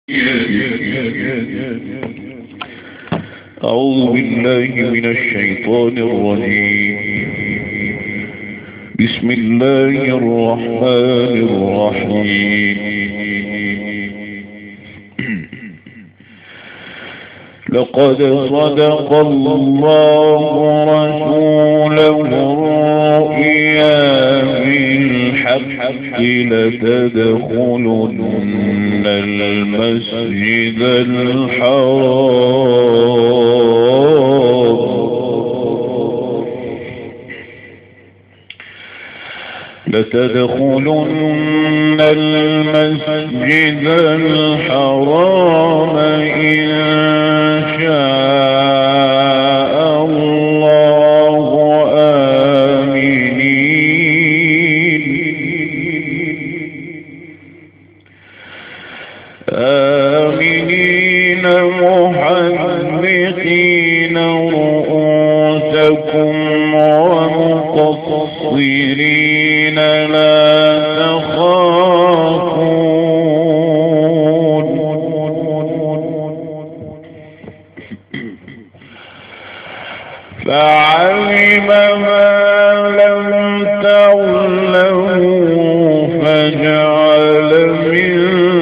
أعوذ بالله من الشيطان الرجيم. بسم الله الرحمن الرحيم. لقد صدق الله رسوله الرؤيا بالحق لتدخلن المسجد الحرام إن شاء الله آمنين محلقين رؤوسكم ومقصرين لا تخافون فعلم ما لم تعلموا فجعل من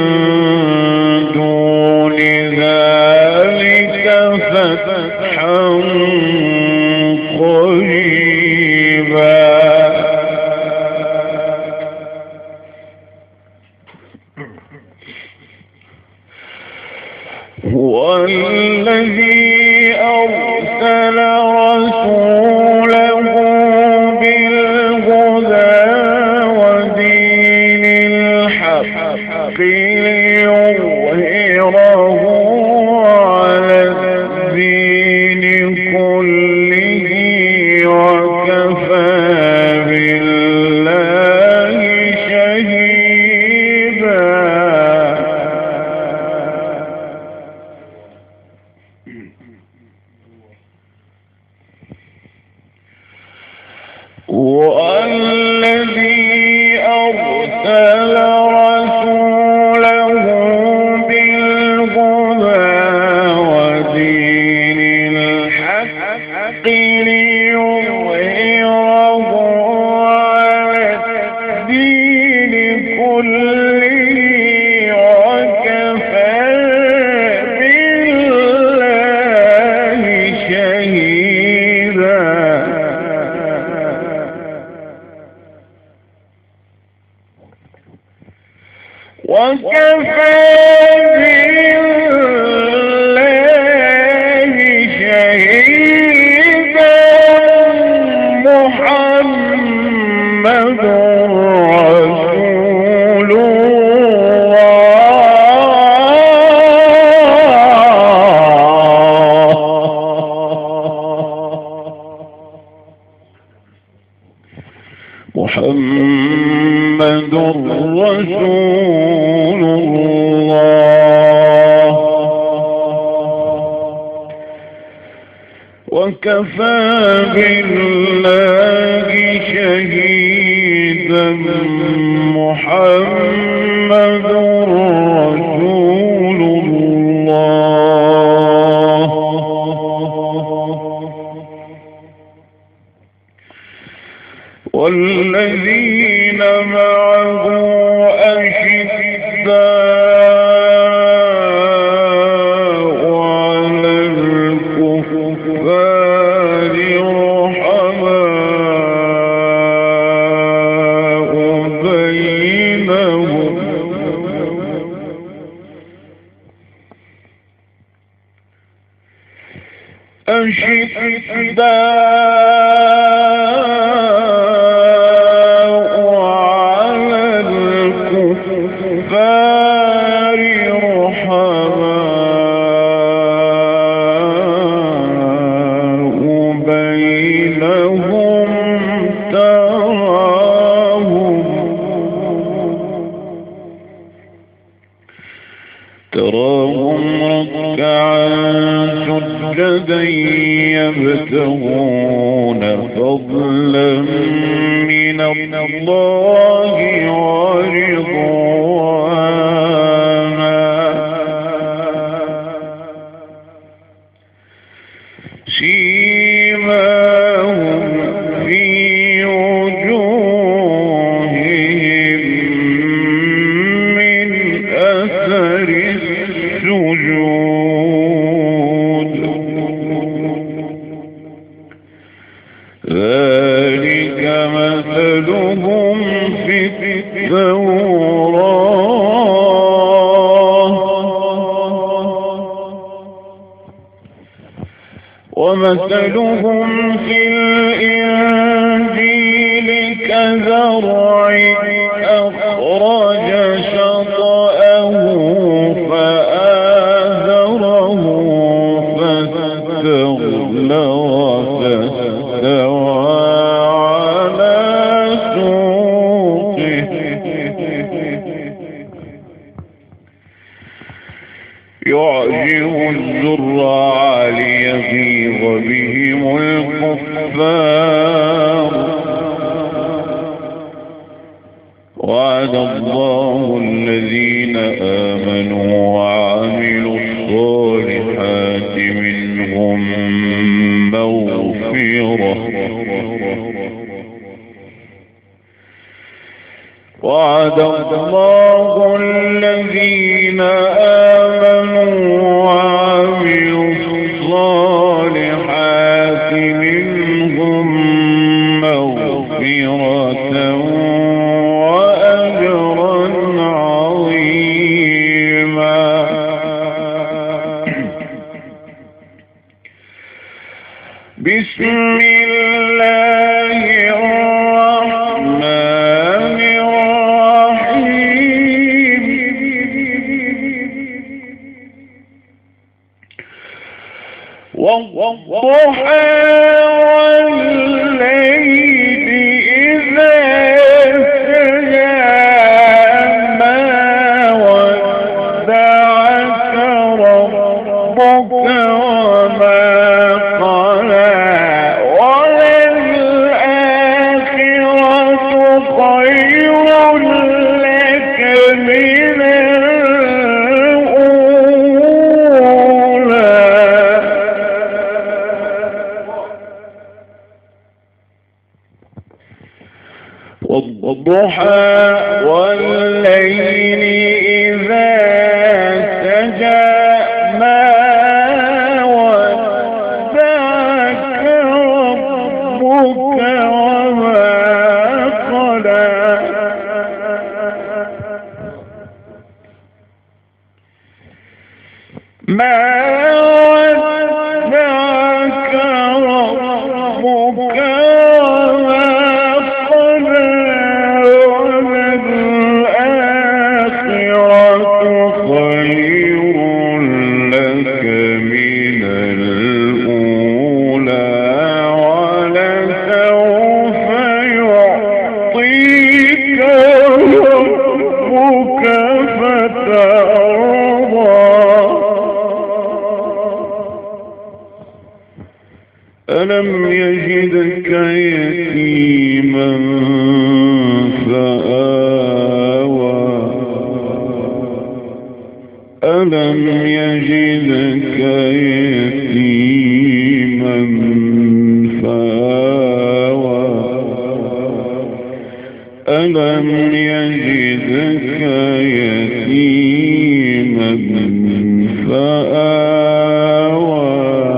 دون ذلك فتحا قريبا. هو الذي أرسل رسوله بالهدى ودين الحق ليظهره على الدين كله وكفى بالله شهيدا. والذي أرسل رسوله بالهدى ودين الحق ليظهره على الدين كله وكفى بالله شهيدا. وكفى بالله شهيدا. محمد رسول الله. محمد رسول الله. وكفى بالله شهيدا. محمد رسول الله. والذين معه أشداء على الكفار رحماء بينهم تراهم ركعا سجدا يبتغون فضلا من الله ورضوانا سيماهم في وجوههم من أثر السجود ذلك مثلهم في التوراة ومثلهم في الإنجيل كزرع أخرج شطأه فآزره فاستغلظ فاستوى على سوقه يعجب الزراع ليغيظ بهم الكفار وعد الله الذين آمنوا وعملوا الصالحات منهم مغفرة وعد الله الذين آمنوا وعملوا الصالحات منهم مغفرة وأجرا عظيما بسم الله الرحمن الرحيم والضحى والليل إذا سجى ما ودعك ربك وما قلى وللآخرة خير لك من الأولى والضحى والليل إذا سجى ما ودعك ربك وما قلى ما ودعك ربك وما قلى وللآخرة خير لك من الأولى ولسوف يعطيك ربك فترضى ألم يجدك يتيما فآوى ألم يجدك يتيما فآوى ألم يجدك يتيما فآوى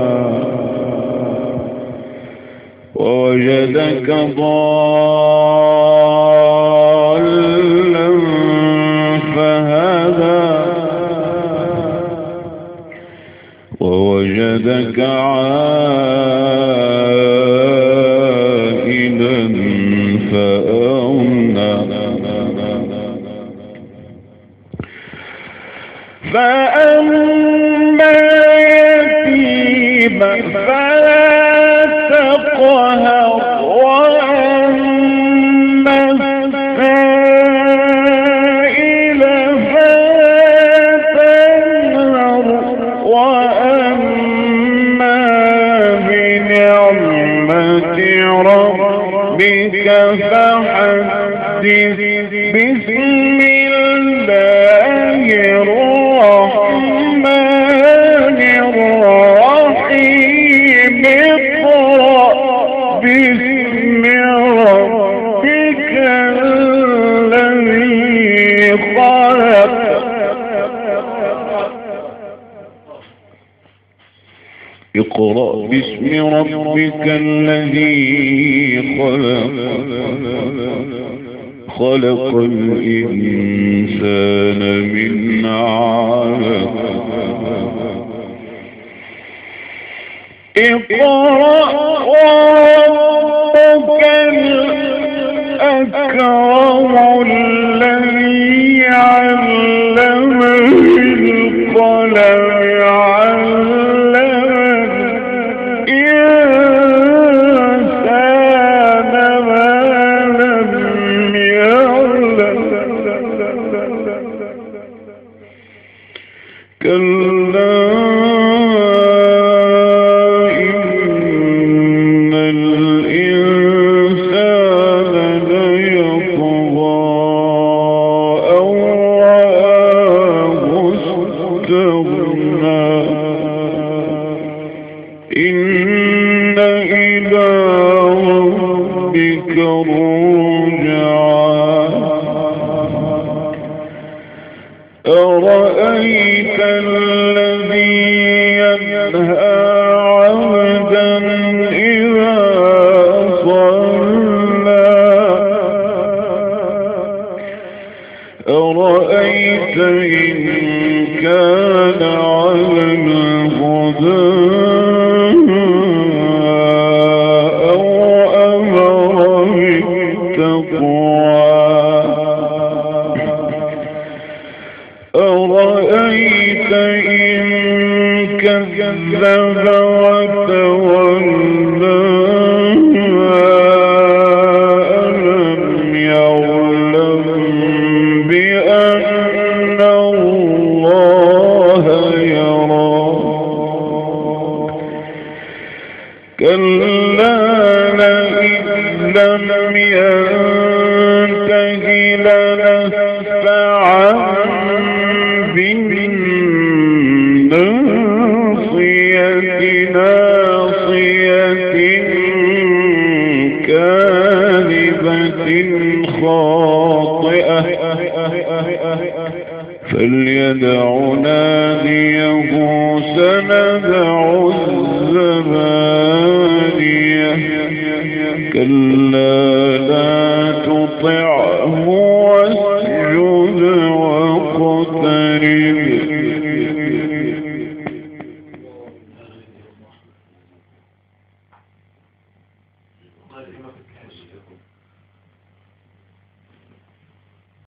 ووجدك ضالا فهدى ووجدك عائلا فأغنى فأما يتيما فلا تقهر وأما السائل فلا تنهر وأما بنعمة ربك فحدث بسم الله الرحمن الرحيم اقرأ باسم ربك الذي خلق الإنسان من علق اقرأ وربك الأكرم الذي علم بالقلم أرأيت الذي ينهى عبدا إذا صلى أرأيت إن كان على الهدى أو أمر بالتقوى أرأيت إن كذب وتولى ألم يعلم بأن الله يرى كلا لئن لم ينته لنسفعا ناصية كاذبة خاطئة فليدع ناديه سندع الزبانية كلا لا تطعه واسجد واقترب